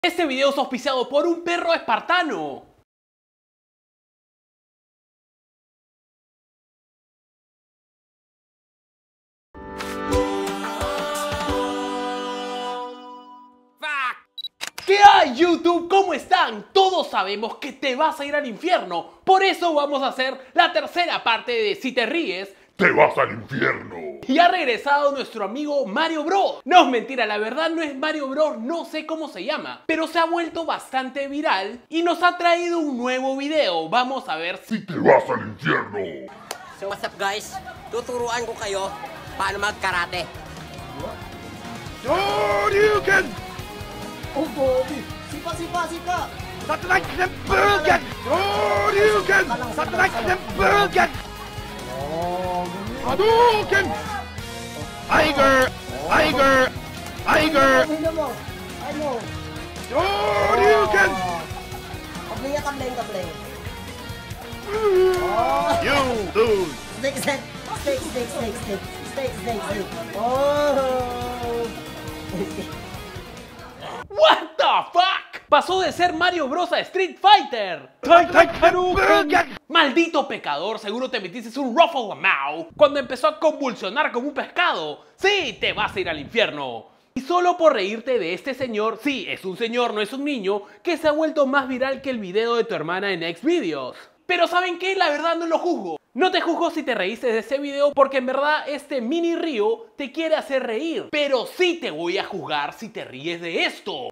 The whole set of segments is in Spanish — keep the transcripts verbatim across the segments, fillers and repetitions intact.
Este video es auspiciado por un perro espartano. ¿Qué hay, YouTube? ¿Cómo están? Todos sabemos que te vas a ir al infierno. Por eso vamos a hacer la tercera parte de Si te ríes, ¡te vas al infierno! Y ha regresado nuestro amigo Mario Bros. No es mentira, la verdad no es Mario Bros, no sé cómo se llama, pero se ha vuelto bastante viral y nos ha traído un nuevo video. Vamos a ver si ¡si te vas al infierno! So what's up guys? Tuturuan ko kayo paano mag-karate. Shoryuken! Oh, Bobby! Sipa, sipa, sipa! Satellite Tempurgen! Shoryuken! Satellite Tempurgen! Oh, Hadouken! Tiger! Tiger! Tiger! ano mo? Ano? Shoryuken! Kabling ya, kabling, kabling. You lose! Stick, stick, stick, stick, stick, stick, stick, stick, stick. Oh! What the fuck? Pasó de ser Mario Bros a Street Fighter. Maldito pecador, seguro te metiste un Ruffle Mao cuando empezó a convulsionar como un pescado. Sí, te vas a ir al infierno. Y solo por reírte de este señor, sí, es un señor, no es un niño, que se ha vuelto más viral que el video de tu hermana en Xvideos. Pero ¿saben qué? La verdad no lo juzgo. No te juzgo si te reíste de ese video porque en verdad este mini río te quiere hacer reír. Pero sí te voy a juzgar si te ríes de esto.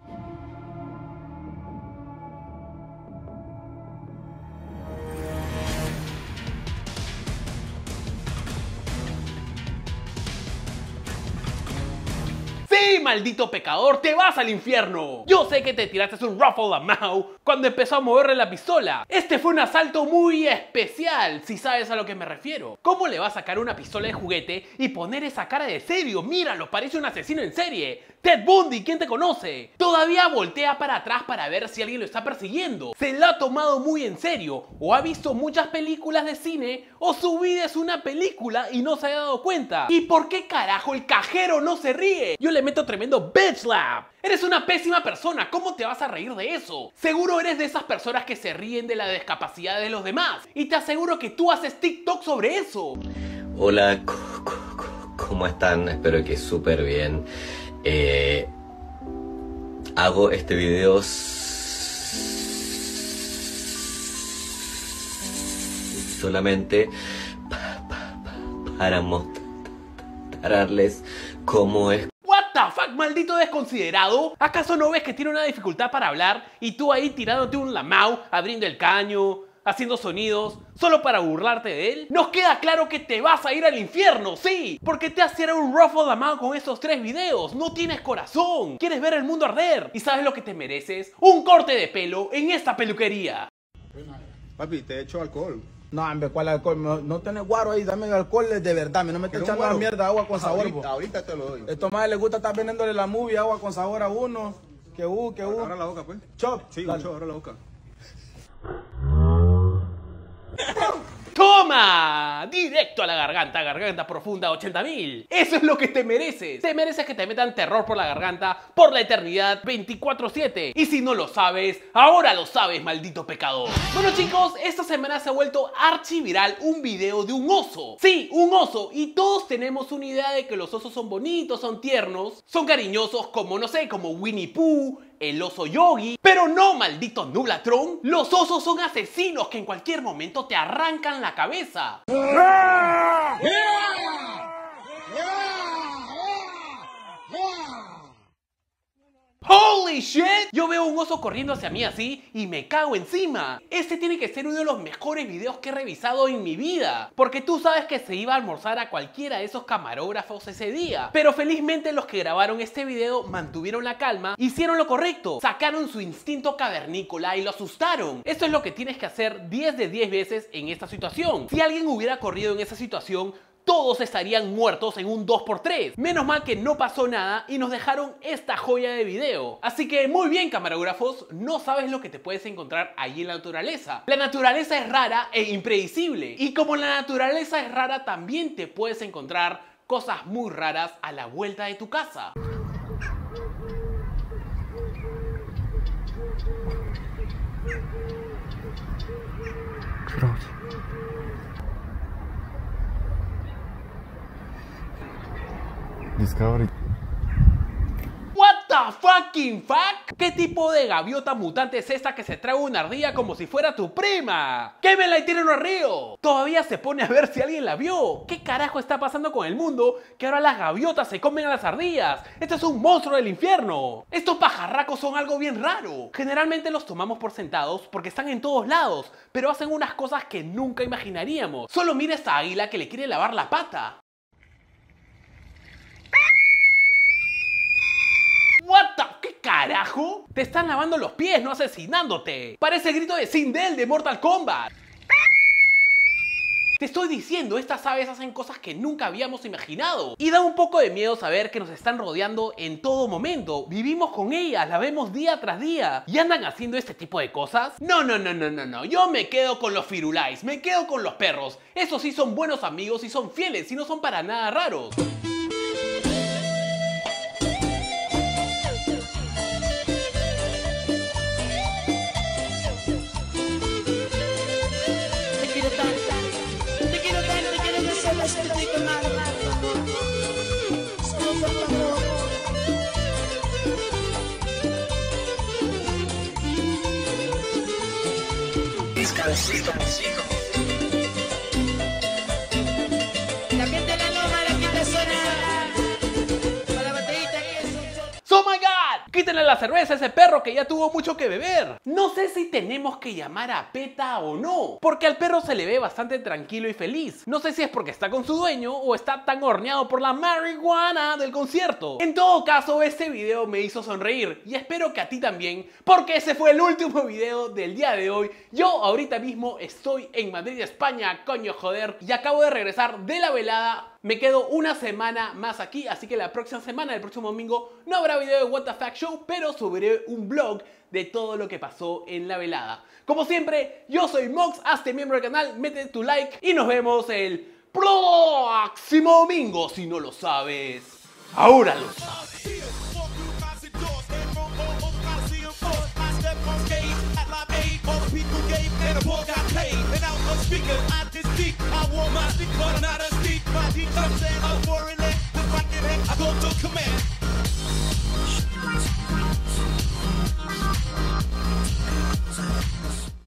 ¡Sí, maldito pecador! ¡Te vas al infierno! Yo sé que te tiraste un Ruffle a Mao cuando empezó a moverle la pistola. Este fue un asalto muy especial, si sabes a lo que me refiero. ¿Cómo le va a sacar una pistola de juguete y poner esa cara de serio? Míralo, parece un asesino en serie. Ted Bundy, ¿quién te conoce? Todavía voltea para atrás para ver si alguien lo está persiguiendo. Se lo ha tomado muy en serio, o ha visto muchas películas de cine, o su vida es una película y no se ha dado cuenta. ¿Y por qué carajo el cajero no se ríe? Yo le meto tremendo bitch slap. Eres una pésima persona, ¿cómo te vas a reír de eso? Seguro eres de esas personas que se ríen de la discapacidad de los demás. Y te aseguro que tú haces TikTok sobre eso. Hola, ¿cómo están? Espero que súper bien. Eh, hago este video solamente pa, pa, pa, para mostrarles cómo es. What the fuck, maldito desconsiderado. ¿Acaso no ves que tiene una dificultad para hablar y tú ahí tirándote un lamau, abriendo el caño, haciendo sonidos, solo para burlarte de él? Nos queda claro que te vas a ir al infierno, sí, porque te has tirado un Ruffle Mao con esos tres videos. No tienes corazón, quieres ver el mundo arder. ¿Y sabes lo que te mereces? Un corte de pelo en esta peluquería. Papi, te echo alcohol. No, hombre, ¿cuál alcohol? No, no tenés guaro ahí, dame el alcohol de verdad. No me estés echando la mierda agua con sabor. Ahorita, ahorita te lo doy. Esto más les gusta estar vendiéndole la movie agua con sabor a uno. Que uh, que uh. Ahora la boca, pues. Chop. Sí, Dale. mucho, ahora la boca. ¡Toma! Directo a la garganta, garganta profunda ochenta mil. Eso es lo que te mereces. Te mereces que te metan terror por la garganta por la eternidad veinticuatro siete. Y si no lo sabes, ahora lo sabes, maldito pecador. Bueno chicos, esta semana se ha vuelto archiviral un video de un oso. Sí, un oso. Y todos tenemos una idea de que los osos son bonitos, son tiernos, son cariñosos como, no sé, como Winnie Pooh, el oso Yogi. Pero no, maldito Nublatron. Los osos son asesinos que en cualquier momento te arrancan la cabeza. ¡Holy shit! Yo veo un oso corriendo hacia mí así y me cago encima. Este tiene que ser uno de los mejores videos que he revisado en mi vida, porque tú sabes que se iba a almorzar a cualquiera de esos camarógrafos ese día. Pero felizmente los que grabaron este video mantuvieron la calma, hicieron lo correcto, sacaron su instinto cavernícola y lo asustaron. Esto es lo que tienes que hacer diez de diez veces en esta situación. Si alguien hubiera corrido en esa situación, todos estarían muertos en un dos por tres. Menos mal que no pasó nada y nos dejaron esta joya de video. Así que muy bien, camarógrafos, no sabes lo que te puedes encontrar ahí en la naturaleza. La naturaleza es rara e impredecible. Y como la naturaleza es rara, también te puedes encontrar cosas muy raras a la vuelta de tu casa. Discovery. What the fucking fuck? ¿Qué tipo de gaviota mutante es esta que se traga una ardilla como si fuera tu prima? ¡Quémela y tírenlo al río! Todavía se pone a ver si alguien la vio. ¿Qué carajo está pasando con el mundo que ahora las gaviotas se comen a las ardillas? Esto es un monstruo del infierno. Estos pajarracos son algo bien raro. Generalmente los tomamos por sentados porque están en todos lados, pero hacen unas cosas que nunca imaginaríamos. Solo mira esta águila que le quiere lavar la pata. What the... ¿Qué carajo? Te están lavando los pies, no asesinándote. Parece el grito de Sindel de Mortal Kombat. Te estoy diciendo, estas aves hacen cosas que nunca habíamos imaginado. Y da un poco de miedo saber que nos están rodeando en todo momento. Vivimos con ellas, las vemos día tras día. ¿Y andan haciendo este tipo de cosas? No, no, no, no, no, no. Yo me quedo con los firulais, me quedo con los perros. Esos sí son buenos amigos y son fieles y no son para nada raros. También de la loma, la quinta zona. Con la botellita que es un... ¡Oh my God! Quítenle la cerveza a ese perro que ya tuvo mucho que beber. No sé si tenemos que llamar a PETA o no, porque al perro se le ve bastante tranquilo y feliz. No sé si es porque está con su dueño o está tan horneado por la marihuana del concierto. En todo caso, este video me hizo sonreír y espero que a ti también, porque ese fue el último video del día de hoy. Yo ahorita mismo estoy en Madrid, España, coño joder, y acabo de regresar de la velada. Me quedo una semana más aquí, así que la próxima semana, el próximo domingo, no habrá video de What the Fuck Show, pero subiré un vlog de todo lo que pasó en la velada. Como siempre, yo soy Mox, hazte miembro del canal, mete tu like y nos vemos el próximo domingo. Si no lo sabes, ahora lo sabes. I go to command.